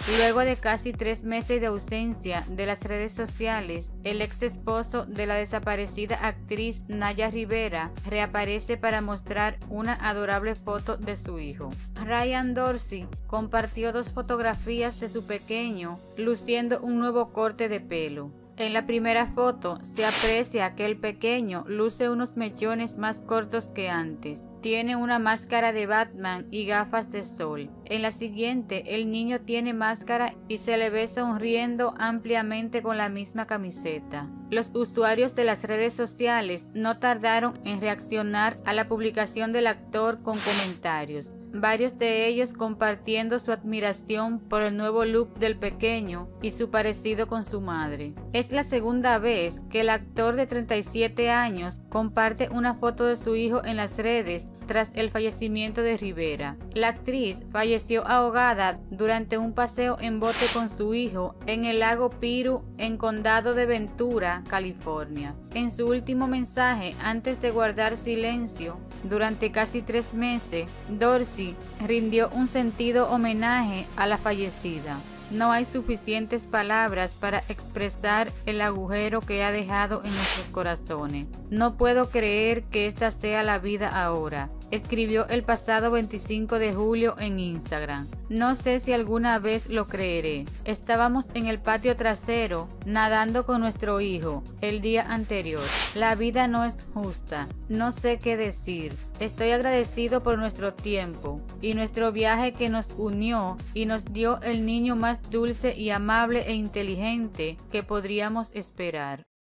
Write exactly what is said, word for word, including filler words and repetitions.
Luego de casi tres meses de ausencia de las redes sociales, el ex esposo de la desaparecida actriz Naya Rivera reaparece para mostrar una adorable foto de su hijo. Ryan Dorsey compartió dos fotografías de su pequeño luciendo un nuevo corte de pelo. En la primera foto se aprecia que el pequeño luce unos mechones más cortos que antes. Tiene una máscara de Batman y gafas de sol. En la siguiente, el niño tiene máscara y se le ve sonriendo ampliamente con la misma camiseta. Los usuarios de las redes sociales no tardaron en reaccionar a la publicación del actor con comentarios, varios de ellos compartiendo su admiración por el nuevo look del pequeño y su parecido con su madre. Es la segunda vez que el actor de treinta y siete años comparte una foto de su hijo en las redes tras el fallecimiento de Rivera. La actriz falleció ahogada durante un paseo en bote con su hijo en el lago Piru, en Condado de Ventura, California. En su último mensaje, antes de guardar silencio durante casi tres meses, Dorsey rindió un sentido homenaje a la fallecida. No hay suficientes palabras para expresar el agujero que ha dejado en nuestros corazones. No puedo creer que esta sea la vida ahora, escribió el pasado veinticinco de julio en Instagram. No sé si alguna vez lo creeré. Estábamos en el patio trasero nadando con nuestro hijo el día anterior. La vida no es justa. No sé qué decir. Estoy agradecido por nuestro tiempo y nuestro viaje que nos unió y nos dio el niño más dulce y amable e inteligente que podríamos esperar.